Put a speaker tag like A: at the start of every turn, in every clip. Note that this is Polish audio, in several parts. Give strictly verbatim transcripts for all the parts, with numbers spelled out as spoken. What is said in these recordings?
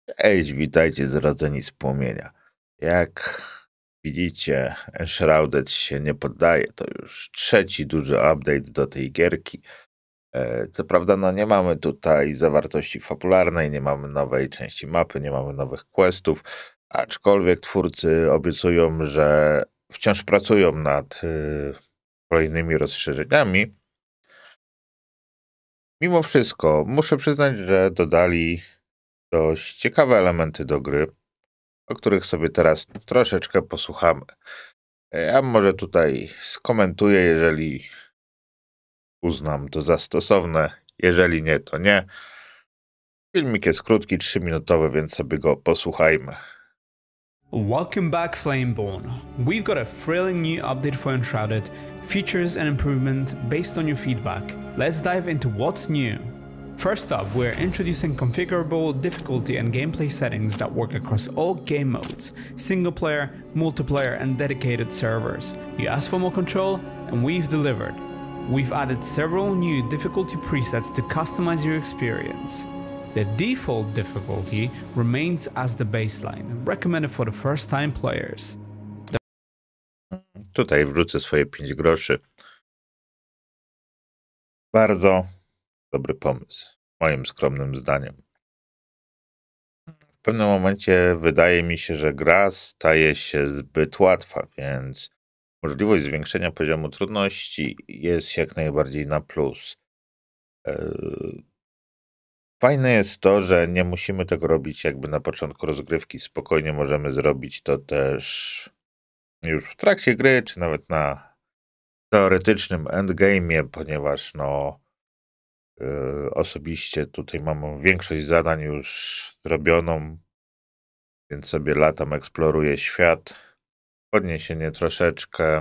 A: Cześć, witajcie zrodzeni z płomienia. Jak widzicie, Enshrouded się nie poddaje. To już trzeci duży update do tej gierki. E, Co prawda, no nie mamy tutaj zawartości fabularnej, nie mamy nowej części mapy, nie mamy nowych questów, aczkolwiek twórcy obiecują, że wciąż pracują nad y, kolejnymi rozszerzeniami. Mimo wszystko, muszę przyznać, że dodali dość ciekawe elementy do gry, o których sobie teraz troszeczkę posłuchamy. Ja może tutaj skomentuję, jeżeli uznam to za stosowne. Jeżeli nie, to nie. Filmik jest krótki, trzyminutowy, więc sobie go posłuchajmy.
B: Welcome back, Flameborn. We've got a thrilling new update for Enshrouded, features and improvement based on your feedback. Let's dive into what's new. First up, we're introducing configurable difficulty and gameplay settings that work across all game modes, single player, multiplayer and dedicated servers. You asked for more control, and we've delivered. We've added several new difficulty presets to customize your experience. The default difficulty remains as the baseline, recommended for the first-time players.
A: Tutaj wrzucę swoje pięć groszy. Bardzo dobry pomysł, moim skromnym zdaniem. W pewnym momencie wydaje mi się, że gra staje się zbyt łatwa, więc możliwość zwiększenia poziomu trudności jest jak najbardziej na plus. Yy, Fajne jest to, że nie musimy tego robić jakby na początku rozgrywki. Spokojnie możemy zrobić to też już w trakcie gry, czy nawet na teoretycznym endgame'ie, ponieważ no yy, osobiście tutaj mam większość zadań już zrobioną, więc sobie latam, eksploruję świat. Podniesienie troszeczkę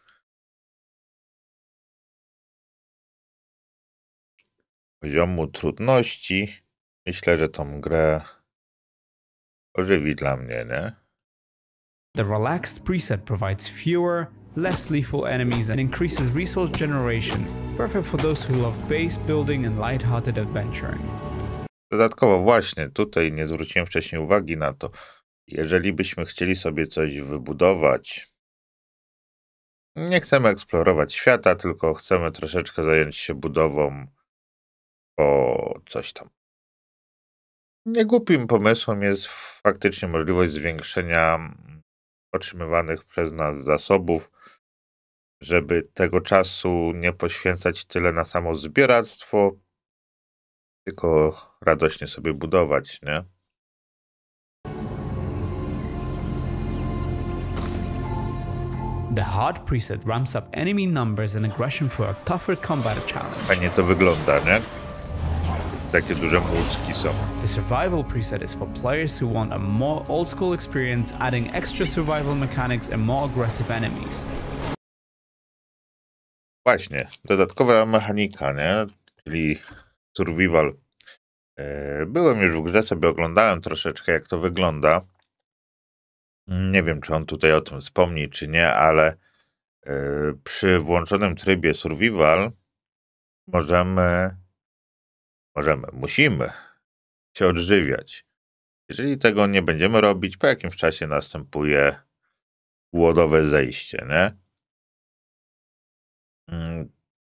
A: poziomu trudności. Myślę, że tą grę ożywi dla mnie, nie?
B: The relaxed preset provides fewer, less lethal enemies and increases resource generation, perfect for those who love base building and light-hearted adventuring.
A: Dodatkowo właśnie tutaj nie zwróciłem wcześniej uwagi na to, jeżeli byśmy chcieli sobie coś wybudować, nie chcemy eksplorować świata, tylko chcemy troszeczkę zająć się budową o coś tam. Niegłupim pomysłem jest faktycznie możliwość zwiększenia otrzymywanych przez nas zasobów, żeby tego czasu nie poświęcać tyle na samo zbieractwo, tylko radośnie sobie budować, nie?
B: The hard preset ramps up enemy numbers and aggression for a tougher combat challenge.
A: Fajnie to wygląda, nie? Takie duże młódzki są.
B: The survival preset is for players who want a more old school experience, adding extra survival mechanics and more aggressive enemies.
A: Właśnie, dodatkowa mechanika, nie? Czyli survival. Yy, Byłem już w grze, sobie oglądałem troszeczkę, jak to wygląda. Nie wiem, czy on tutaj o tym wspomni, czy nie, ale yy, przy włączonym trybie survival możemy, możemy, musimy się odżywiać. Jeżeli tego nie będziemy robić, po jakimś czasie następuje głodowe zejście, nie? Mm,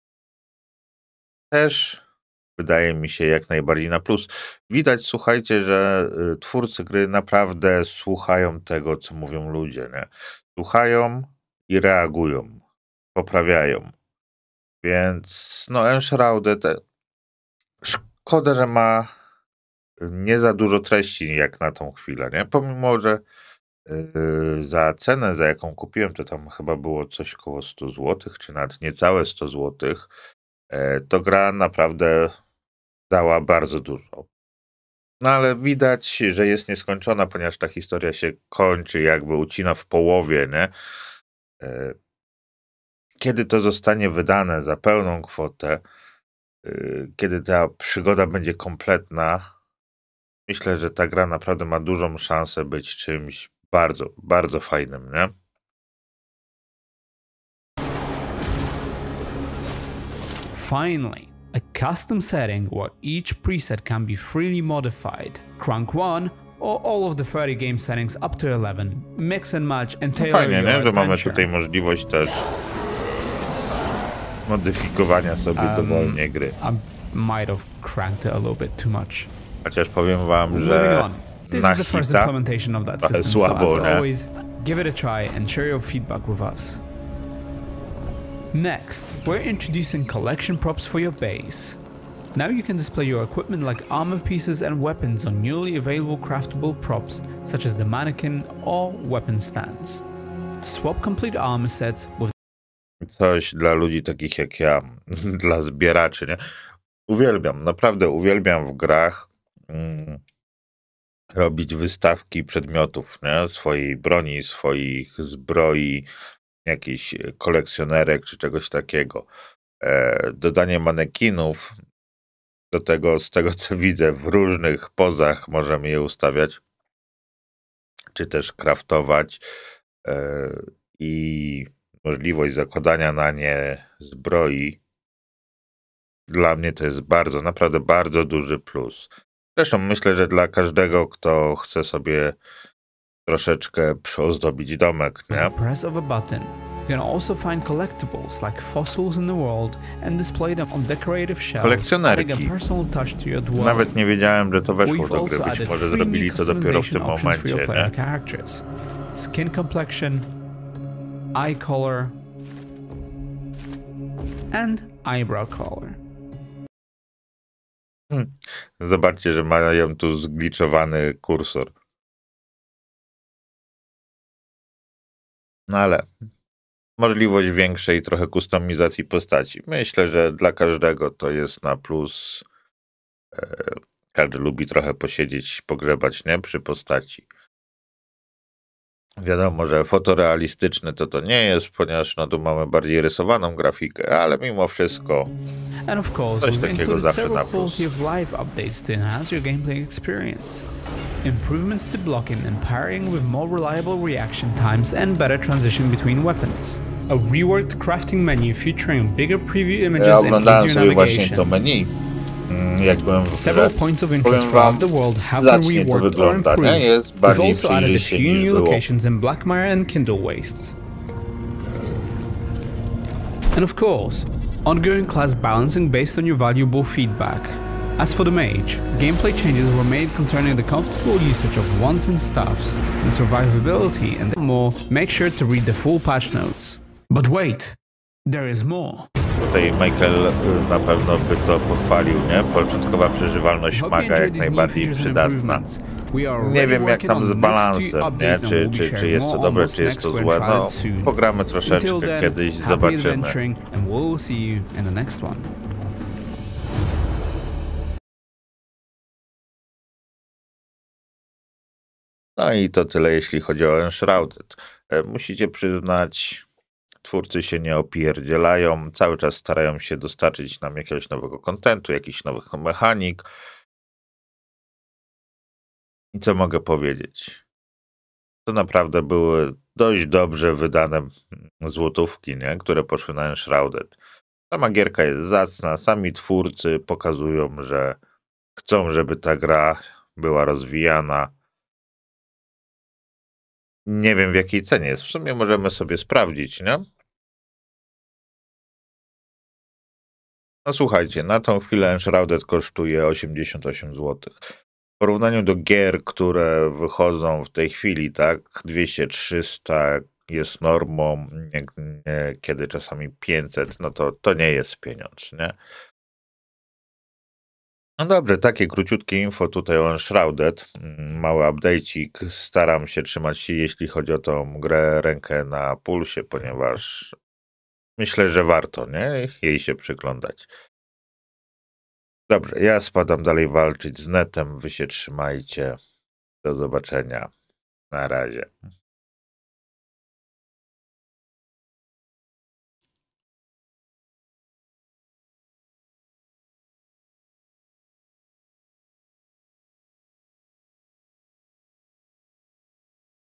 A: Też wydaje mi się jak najbardziej na plus. Widać, słuchajcie, że y, twórcy gry naprawdę słuchają tego, co mówią ludzie, nie? Słuchają i reagują, poprawiają. Więc no Enshrouded, e, szkoda, że ma nie za dużo treści jak na tą chwilę, nie? Pomimo, że y, za cenę, za jaką kupiłem, to tam chyba było coś koło sto złotych, czy nawet niecałe sto złotych, e, to gra naprawdę dała bardzo dużo. No ale widać, że jest nieskończona, ponieważ ta historia się kończy, jakby ucina w połowie, nie? E, Kiedy to zostanie wydane za pełną kwotę, y, kiedy ta przygoda będzie kompletna, myślę, że ta gra naprawdę ma dużą szansę być czymś bardzo, bardzo fajnym, nie?
B: Finally, a custom setting where each preset can be freely modified. Crank one or all of the thirty game settings up to eleven. Mix and match and
A: No
B: tailor
A: fajnie,
B: your
A: nie? Że mamy
B: adventure.
A: tutaj możliwość też modyfikowania sobie
B: Um,
A: dowolnie gry.
B: I might have cranked it a little bit too much.
A: Chociaż powiem wam,
B: Moving
A: że
B: on. This
A: na
B: is the first
A: hita
B: implementation of that
A: trochę
B: system,
A: słabo,
B: so as
A: nie?
B: always, give it a try and share your feedback with us. Next, we're introducing collection props for your base. Now you can display your equipment like armor pieces and weapons on newly available craftable props such as the mannequin or weapon stands. Swap complete armor sets with
A: coś dla ludzi takich jak ja, dla zbieraczy, nie? Uwielbiam, naprawdę uwielbiam w grach mm, robić wystawki przedmiotów, nie? Swojej broni, swoich zbroi, jakichś kolekcjonerek czy czegoś takiego. E, dodanie manekinów do tego, z tego co widzę, w różnych pozach możemy je ustawiać, czy też craftować e, i możliwość zakładania na nie zbroi, dla mnie to jest bardzo, naprawdę bardzo duży plus. Zresztą myślę, że dla każdego, kto chce sobie troszeczkę przyozdobić domek,
B: the
A: nie?
B: press of a button. You can also find collectibles like fossils in the world and display them on decorative shelves,
A: Kolekcjonerki.
B: adding a personal touch to your dwelling.
A: Nawet nie wiedziałem, że to weszło
B: We've
A: do gry.
B: also
A: Być
B: added
A: może
B: three
A: zrobili
B: new
A: to dopiero w tym
B: customization options for your
A: momencie,
B: player
A: nie?
B: characters: skin complexion, eye color, and eyebrow color.
A: Hmm. Zobaczcie, że mają tu zgliczowany kursor. No ale możliwość większej trochę kustomizacji postaci. Myślę, że dla każdego to jest na plus. E, każdy lubi trochę posiedzieć, pogrzebać, nie? Przy postaci. Wiadomo, że fotorealistyczne to to nie jest, ponieważ no tu mamy bardziej rysowaną grafikę, ale mimo wszystko
B: And of course,
A: coś
B: we've
A: takiego
B: included
A: zawsze na
B: several
A: plus.
B: quality of life updates to enhance your gameplay experience. Improvements to blocking and parrying with more reliable reaction times and better transition between weapons. A reworked crafting menu featuring bigger preview images
A: Ja
B: and
A: oglądałem
B: easier
A: sobie właśnie
B: navigation.
A: to meni, mm, jak byłem w
B: Several
A: grze.
B: points of interest
A: Powiem wam,
B: throughout the world have been
A: zacnie to
B: reworked or
A: wygląda,
B: improved.
A: nie? Jest
B: We've
A: bardziej
B: also added a
A: przejrzyście
B: few
A: niż
B: new
A: było.
B: locations in Blackmire and Kindle Wastes. And of course, ongoing class balancing based on your valuable feedback. As for the mage, gameplay changes were made concerning the comfortable usage of wands and staffs, the survivability and more. Make sure to read the full patch notes. But wait, there is more.
A: Tutaj Michael y, na pewno by to pochwalił, nie? Początkowa przeżywalność
B: Hope you
A: maga
B: enjoyed
A: jak
B: these new
A: najbardziej
B: features and
A: przydatna.
B: improvements. We are
A: Nie
B: already
A: wiem jak
B: working
A: tam
B: on
A: z
B: the next
A: balansem,
B: two
A: nie?
B: updates and
A: Czy,
B: we'll be
A: czy, czy
B: sharing
A: jest to
B: more
A: dobre,
B: on what's
A: czy jest
B: next
A: to
B: for
A: złe. No,
B: Uncharted soon.
A: pogramy
B: Until
A: troszeczkę,
B: then,
A: kiedyś
B: happy
A: zobaczymy.
B: adventuring and we'll see you in the next one.
A: No i to tyle, jeśli chodzi o Enshrouded. E, Musicie przyznać, twórcy się nie opierdzielają, cały czas starają się dostarczyć nam jakiegoś nowego kontentu, jakichś nowych mechanik. I co mogę powiedzieć? To naprawdę były dość dobrze wydane złotówki, nie? Które poszły na Enshrouded. Sama gierka jest zacna, sami twórcy pokazują, że chcą, żeby ta gra była rozwijana. Nie wiem w jakiej cenie jest. W sumie możemy sobie sprawdzić, nie? No słuchajcie, na tą chwilę Enshrouded kosztuje osiemdziesiąt osiem złotych. W porównaniu do gier, które wychodzą w tej chwili, tak, dwieście trzysta jest normą, nie, nie, kiedy czasami pięćset, no to to nie jest pieniądz, nie? No dobrze, takie króciutkie info tutaj o Enshrouded, mały update'ik. Staram się trzymać, jeśli chodzi o tą grę, rękę na pulsie, ponieważ myślę, że warto, nie? Jej się przyglądać. Dobrze, ja spadam dalej walczyć z netem, wy się trzymajcie. Do zobaczenia. Na razie.